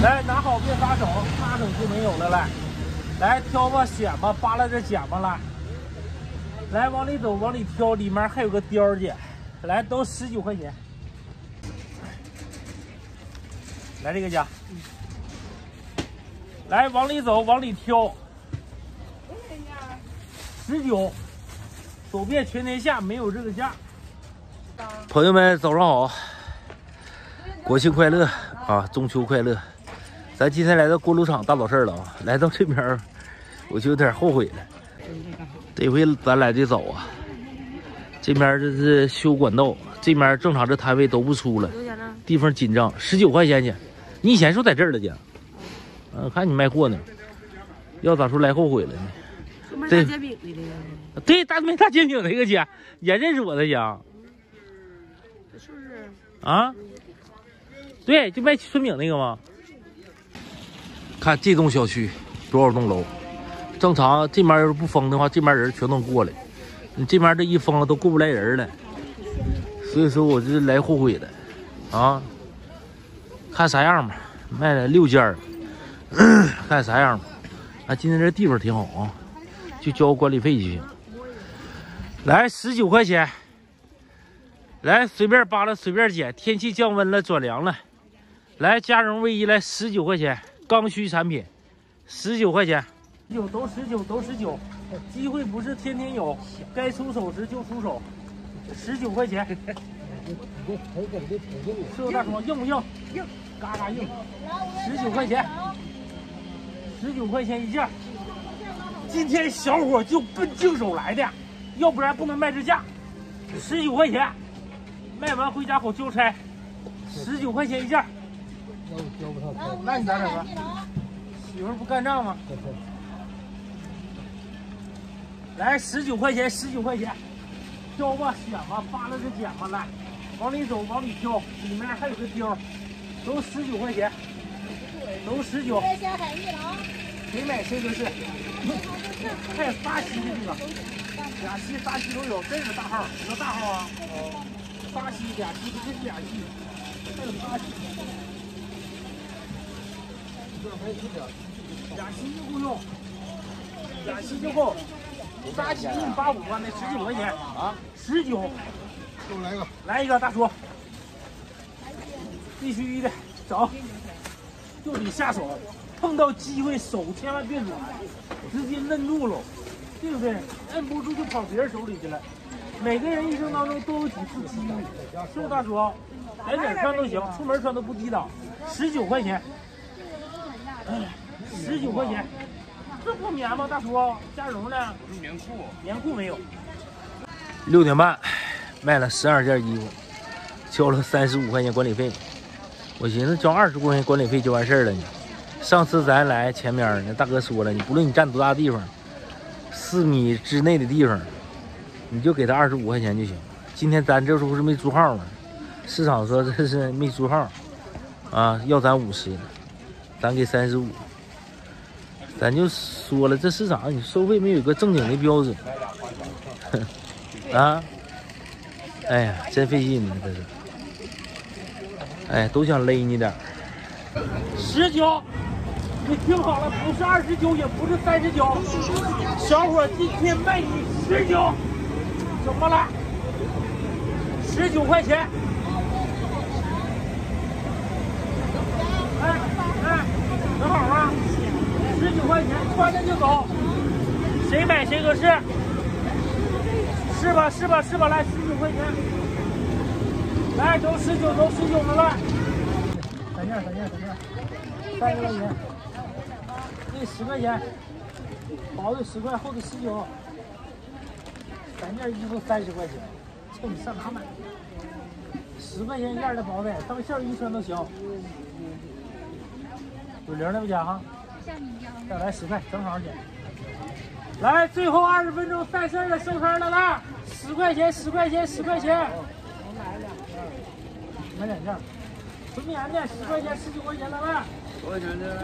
来，拿好别撒手，撒手就没有了。来挑吧，选吧，扒拉着捡吧，来往里走，往里挑，里面还有个貂去。来，都19块钱。来这个家，来往里走，往里挑。19，走遍全天下没有这个价。朋友们，早上好，国庆快乐啊，中秋快乐！咱今天来到锅炉厂大早市了啊，来到这边我就有点后悔了。这回咱来的早啊，这边这是修管道，这边正常这摊位都不出了，地方紧张，19块钱去。你以前说在这儿了去？看你卖货呢，要咋说来后悔了呢？ 对，大煎饼的对，大煎饼那个姐也认识我的家。 是不是？ 啊，对，就卖春饼那个吗？看这栋小区多少栋楼，正常这边要是不封的话，这边人全都过来。你这边这一封了，都过不来人了。所以说我这来后悔了啊！看啥样吧，卖了6件儿，看啥样吧。啊，今天这地方挺好啊，就交管理费就行。来19块钱。来，随便扒拉，随便捡。天气降温了，转凉了。来，加绒卫衣来19块钱，刚需产品，19块钱。都19，机会不是天天有，该出手时就出手。19块钱。是不大叔硬不硬？硬，嘎嘎硬。19块钱，19块钱一件。今天小伙就奔净手来的，要不然不能卖这价。19块钱。卖完回家好交差，19块钱一件。那我交不上，那你咋整啊？媳妇不干仗吗？来19块钱，19块钱，挑吧，选吧，扒拉着捡吧，来，往里走，往里挑，里面还有个貂，都19块钱，都19。谁买谁合适。还有巴西的这个，俩西、大西都有，这是大号，你说大号啊？巴西俩西，不是俩西，还有巴西，俩西就够用，俩西就够。巴西给你85万，那19块钱啊，19。给我来一个，来一个，大叔，必须的，走，就得下手，碰到机会手千万别软，直接摁住了，对不对？摁不住就跑别人手里去了。每个人一生当中都有几次机遇，是不是大叔？在哪儿穿都行，出门穿都不低档。19块钱，19块钱，这不棉吗？大叔，加绒的。棉裤，棉裤没有。6点半，卖了12件衣服，交了35块钱管理费。我寻思交20块钱管理费就完事儿了呢。上次咱来前面那大哥说了，你不论你占多大地方，4米之内的地方。你就给他25块钱就行。今天咱这不是没租号吗？市场说这是没租号，啊，要咱50呢，咱给35。咱就说了，这市场你收费没有一个正经的标准，啊，哎呀，真费劲呢，这是。哎，都想勒你点。19，你听好了，不是29，也不是39，小伙今天卖你19。怎么了？19块钱。正好啊，19块钱，穿着就走，谁买谁合适，是吧？来19块钱，来都19的了。3件，3块钱，这10块钱，薄的10块，厚的19。3件衣服30块钱，这你上哪买？10块钱一件的薄的，当馅一穿都行。有零的不加哈？再来10块，正好减。来，最后20分钟赛事了，收摊了啦！10块钱。我买了2件，买2件，纯棉的10块钱，19块钱了啦。多少钱的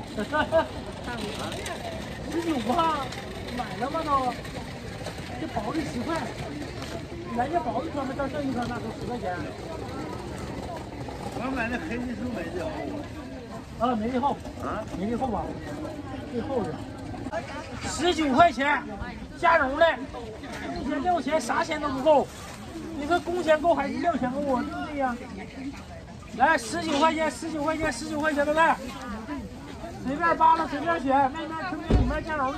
？19吧，买了吗都？这薄的10块，人家薄的穿没到剩一穿那都10块钱。我买那黑的是没的。 啊，没这厚，没这厚吧？最厚的，19块钱，加绒的，工钱6钱，啥钱都不够。你说工钱够还是料钱够啊？对不对呀？来，19块钱，19块钱，19块钱的来，随便扒拉，随便选，外面春棉，里面加绒的。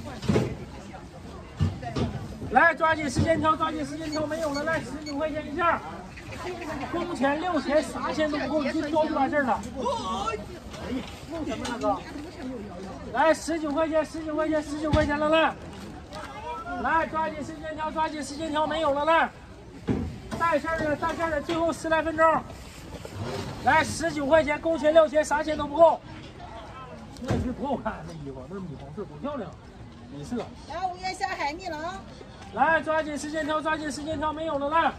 来，抓紧时间挑，抓紧时间挑，没有了，来，19块钱一件，工钱6钱，啥钱都不够，你就挑就完事儿了。哎呀，弄什么了哥？来，19块钱，19块钱，19块钱了来，来，抓紧时间挑，抓紧时间挑，没有了来，带事儿的，带事儿的，最后10来分钟。来，19块钱，工钱6钱，啥钱都不够。那是多好看这衣服，那是米黄色，多漂亮，米色。 来，5月小海蜜了啊！ 来，抓紧时间挑，抓紧时间挑，没有了来。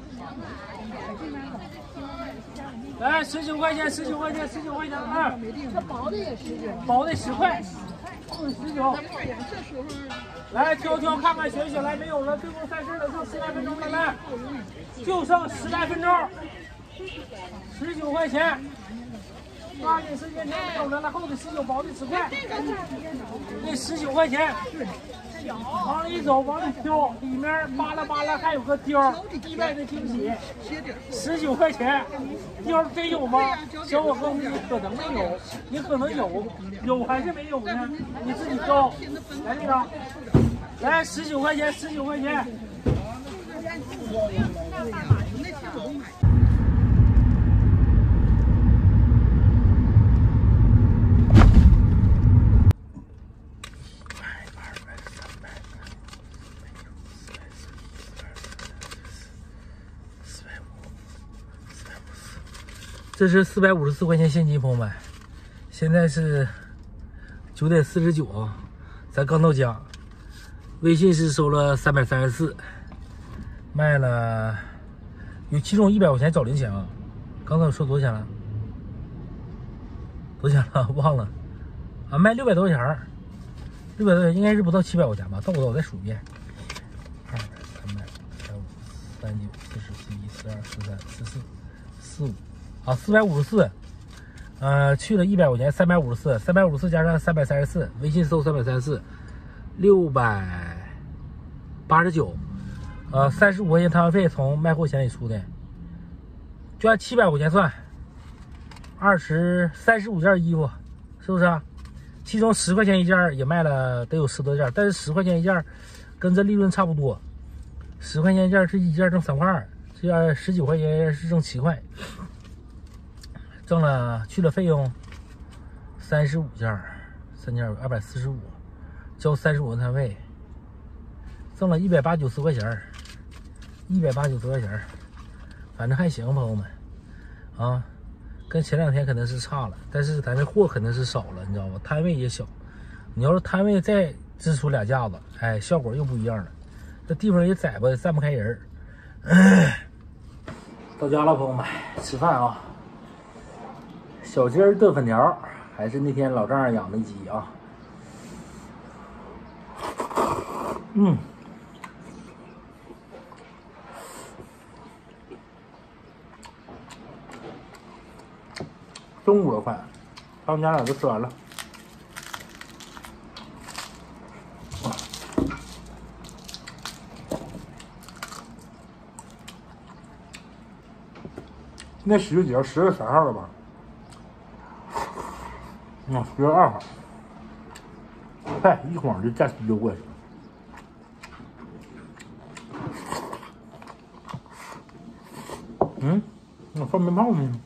来，19块钱，19块钱，19块钱来。 这薄的也19， 薄的10块，厚的19。来挑挑看看选选，来没有了，最后赛事了，剩10来分钟了，来，就剩10来分钟。19块钱，抓紧时间挑，没有了，来厚的19，薄的10块。那19块钱。往里走，往里挑，里面扒拉扒拉还有个貂，意外的惊喜。19块钱，貂真有吗？小伙哥，你可能没有，你可能有还是没有呢？你自己挑。来这个，来19块钱，19块钱。这是454块钱现金，朋友们，现在是9点49啊，咱刚到家。微信是收了334，卖了，有其中100块钱找零钱啊。刚才我说多少钱了？多少钱了？忘了啊，卖600多块钱，600多块钱应该是不到700块钱吧？到不到？我再数一遍：200、300、350、39、40、41、42、43、44、45。啊，454，去了100块钱，354加上334，微信搜334，689，35块钱摊位费从卖货钱里出的，就按700块钱算，35件衣服，是不是啊？其中10块钱一件也卖了得有10多件，但是10块钱一件跟这利润差不多，10块钱一件是一件挣3块2，这样19块钱是挣7块。挣了去了费用35件，3件245，交35摊位，挣了180-190块钱，180-190块钱，反正还行，朋友们啊，跟前2天肯定是差了，但是咱这货肯定是少了，你知道吧？摊位也小，你要是摊位再支出2架子，哎，效果又不一样了。这地方也窄吧，站不开人。到家了，朋友们，吃饭啊。小鸡儿炖粉条，还是那天老丈人养的鸡啊。中午的饭，他们家俩都吃完了。那10月几号？10月3号了吧？10月2号。嗨，一晃就假期就过去了。我放鞭炮呢。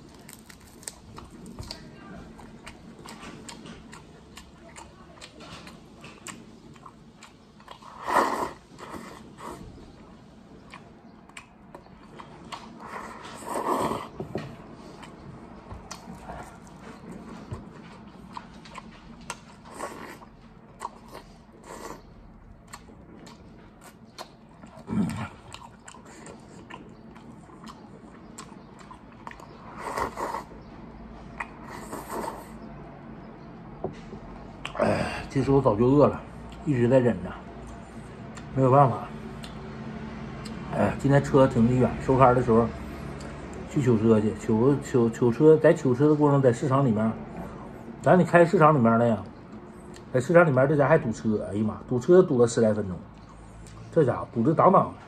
其实我早就饿了，一直在忍着，没有办法。今天车停的远，收摊的时候去取车去，取车，在取车的过程在市场里面咱得开市场里面的呀，在市场里面这家还堵车，哎呀妈，堵车堵了10来分钟，这家伙堵得当当的。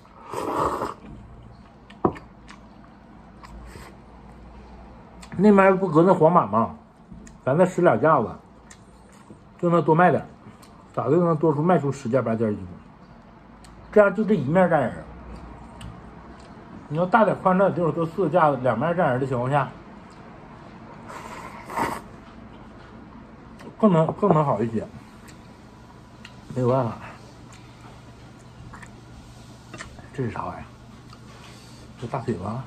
那边不搁那黄板吗？咱再使2架子，就能多卖点，咋的能多卖出10件8件衣服？这样就这一面站人。你要大点宽敞地方多4个架子，2面站人的情况下，更能好一些。没有办法，这是啥玩意儿？这大腿吗？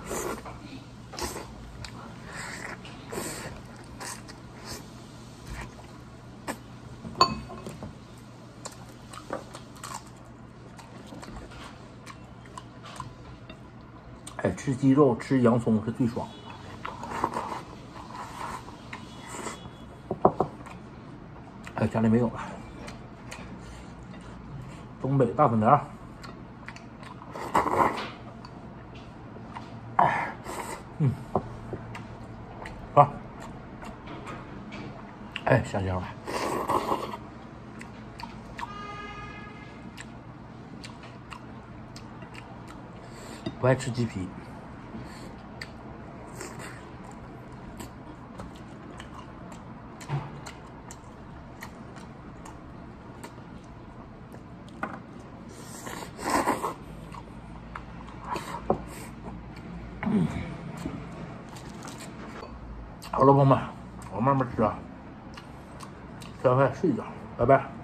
哎，吃鸡肉吃洋葱是最爽。哎，家里没有了。东北大粉条。好。哎，香香的。不爱吃鸡皮。好了，朋友们，我慢慢吃啊，吃完饭睡一觉，拜拜。